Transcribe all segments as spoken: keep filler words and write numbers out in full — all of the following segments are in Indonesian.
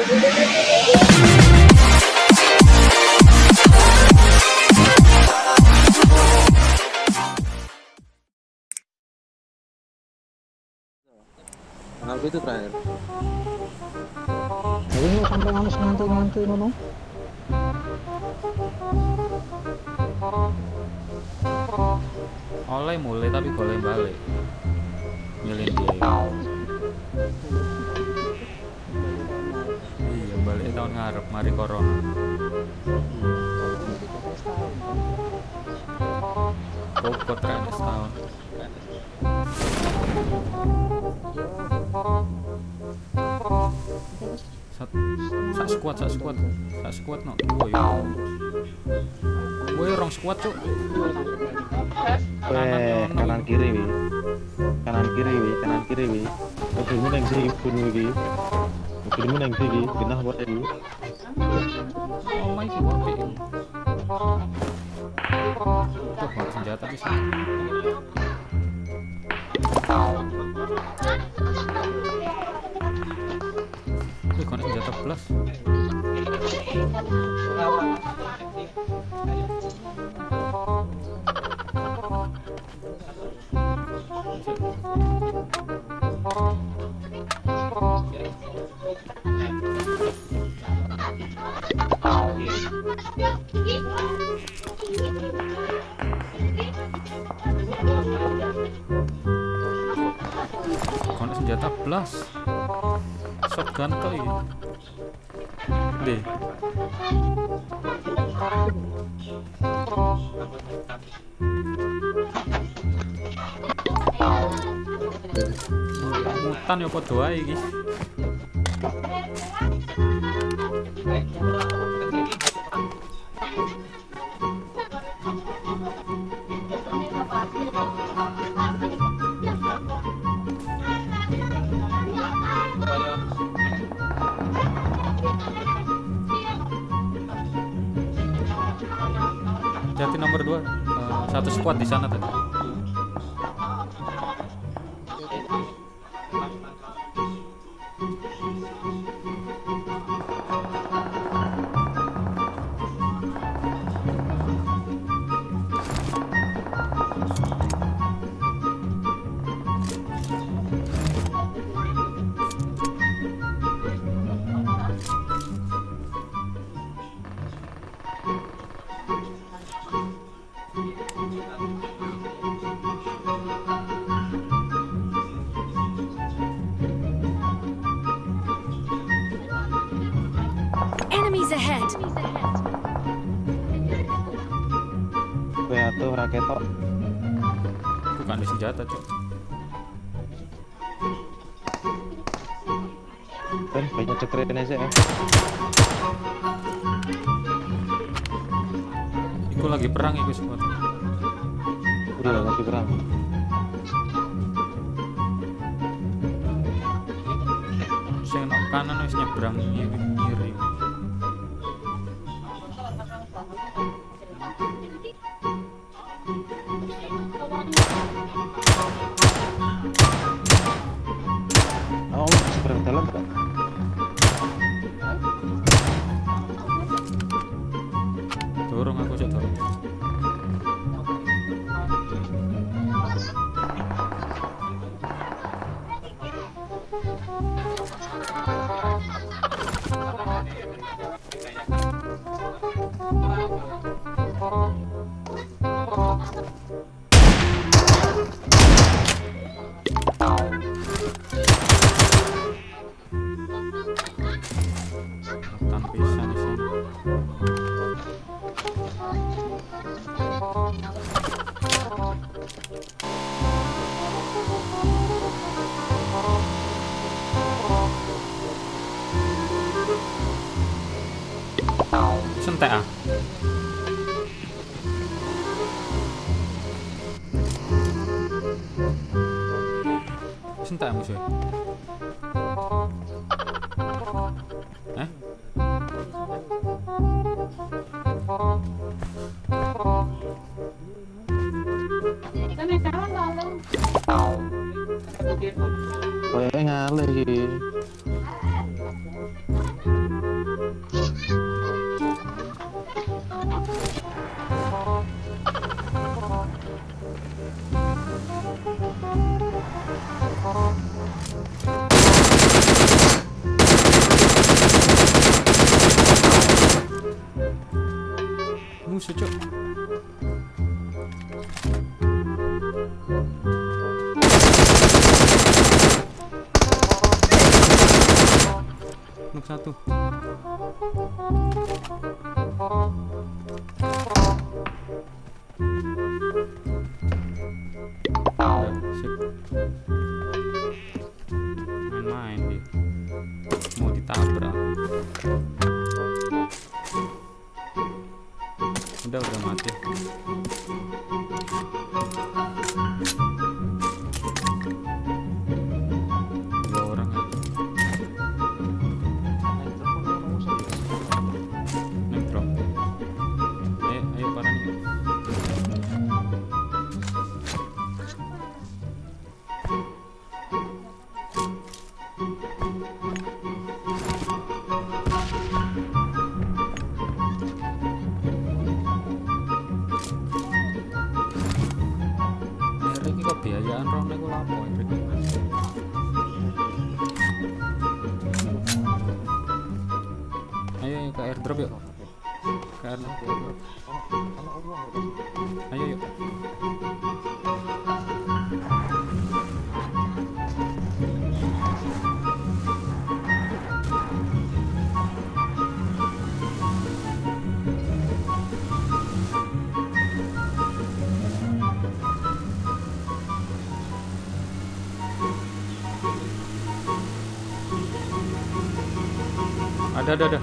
Tanggal itu terakhir. Jadi ini sampai ngantus ngantuk-ngantuk nono. Oleh mulai tapi boleh balik. Milih dia. Iya balik tahun ngarep mari corona. Pokok terakhir setahun. Sak sak squad sak squad sak squad no. Woi. Woi rong squad cuk. Weh, kanan kiri wi. Kanan kiri wi, kanan kiri wi. Mobilmu nang ndi pun iki. Mobilmu nang ndi iki? Genah wae iki. Oh my god. Tuh, bawa senjata bisa. Wih, konek senjata plus. Konek senjata plus. Shotgun kok ini. Deh. Mutan ya padha wae iki. Jati nomor dua, uh, satu squad di sana tadi. Ahead. Weh atuh raketok. Bukan di senjata, Cuk. Ben banyak cekren aja ya. Iku lagi perang iku squad. Udah lagi perang. Sing nok kanan wis nyebrang kiri. Oh, seberang dalam kan? Dorong aku cek dorong. Sentek ah. Sentek musuh. Eh? Kayaknya ngalih iki. Nuk satu. Udah, sip. Main-main dia. Mau ditabrak. Udah udah mati. Dua orang aja. Naik drop. Ayo ayo parah nih. Iki kok biayaan rong niku lapo iki. Ayo ke airdrop yuk. Ke airdrop. Ayo yuk. Ada ada ada.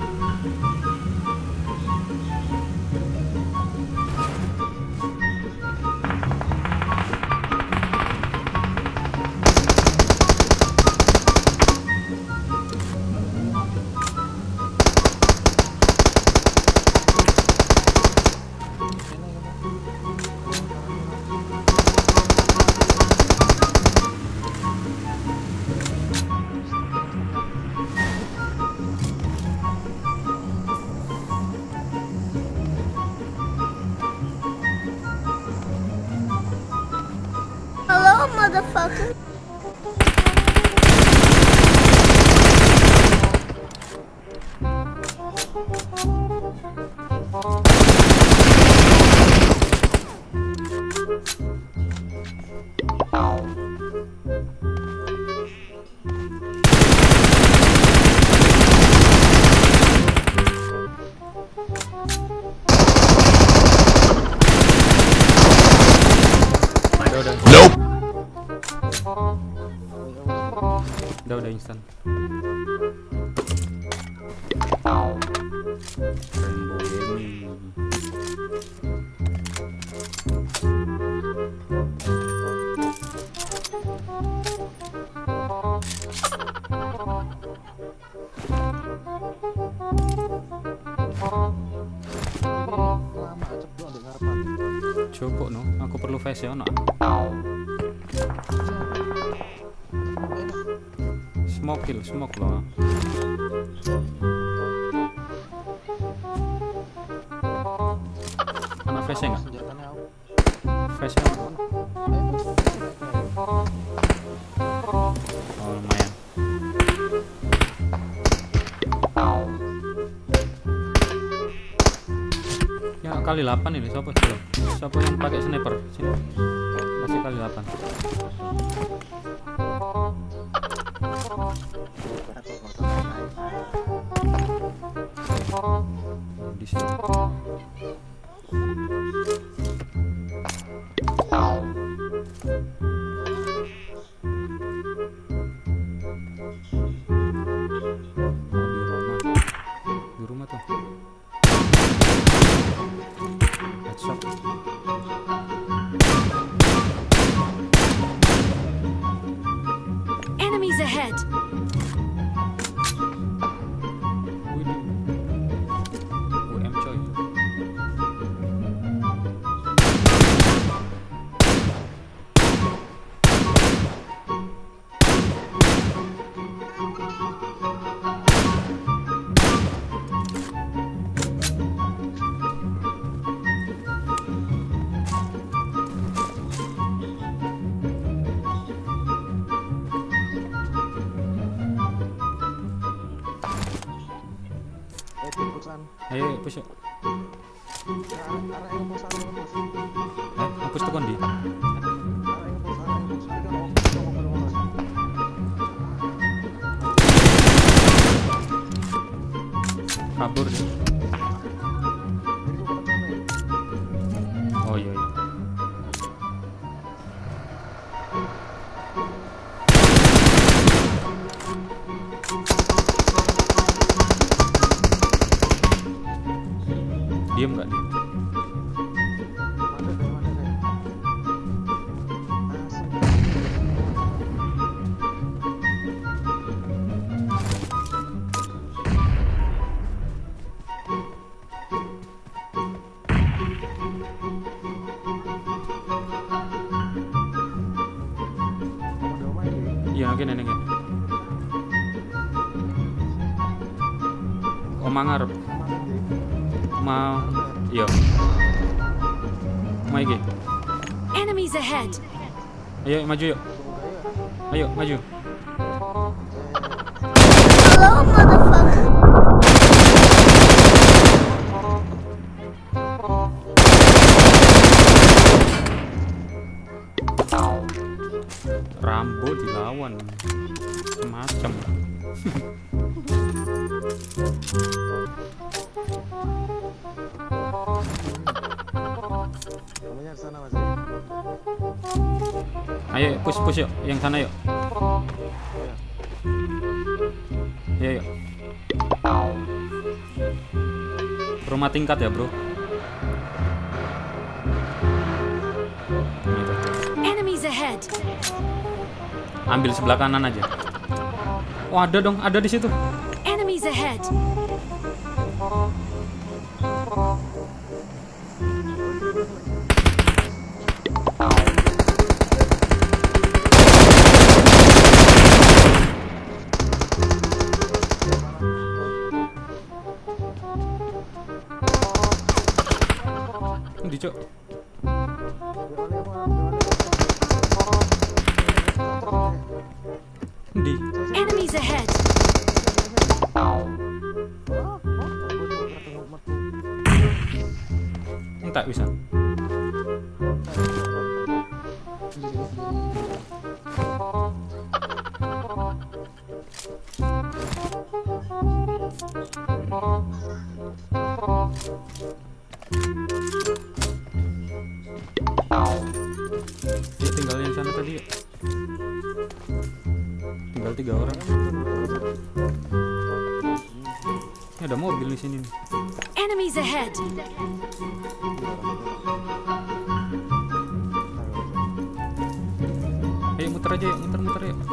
Hello, motherfucker. Nope. Udah udah instan. Rainbow Gaming. Coba no, aku perlu face ya no. Smoke kill, smoke loh. Anak face nggak? Face nya? Oh lumayan. Ya kali delapan ini, siapa sih? Siapa yang pakai sniper? Sini. Masih kali delapan. Di sini. Di rumah tuh. Headshot. Enemies ahead. Ayo push yuk. Eh, push tekan di. Kabur dia. Oh iya iya. Diam nggak dia? Iya, oke nenek. Omang ngarep. Mau, iya. Mau iki. Enemies ahead. Ayo maju yuk. Ayo maju. Hello, motherfucker. Rambo dilawan semacam. Ayo push push yuk, yang sana yuk. Ayo yuk. Rumah tingkat ya bro. Gitu. Enemies ahead. Ambil sebelah kanan aja. Oh ada dong, ada di situ. Enemies ahead. Di cok. Di. Enemies ahead. Entak bisa. Dia tinggal yang sana tadi ya. Tinggal tiga orang. Ini ada mobil di sini nih. Enemies ahead. Ayo muter aja ya, muter-muter ya.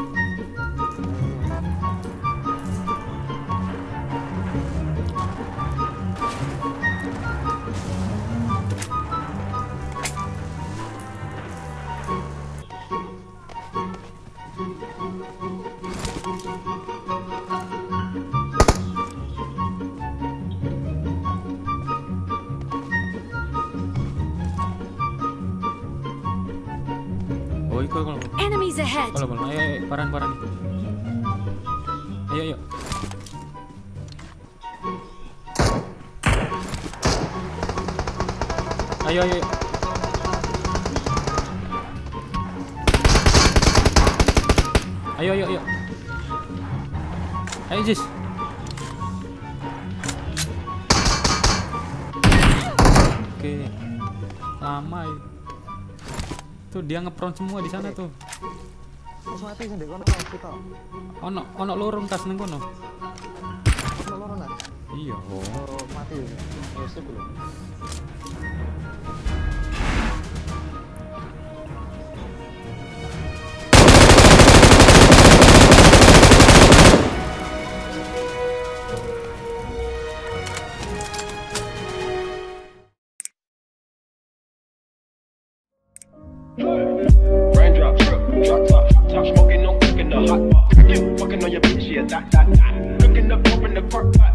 Oh, ikut kalau. Enemies ahead. Kalau kalau, ayo, ayo, paran, paran. Ayo, ayo. Ayo, ayo. Ayo, ayo, ayo. Ayo, Jis. Oke. Lama ya. Tuh dia ngepron semua di sana tuh. Wis mati sing ndek kono kita. Ono ono lorong tas nang kono. Ono loro nak. Iya, oh. Oh, mati. Wis sip lho. Raindrop, drip, drop top, top smoking, no cooking the hot pot. You fucking on your bitch, yeah, that, that, that. Cooking up, open the park pot.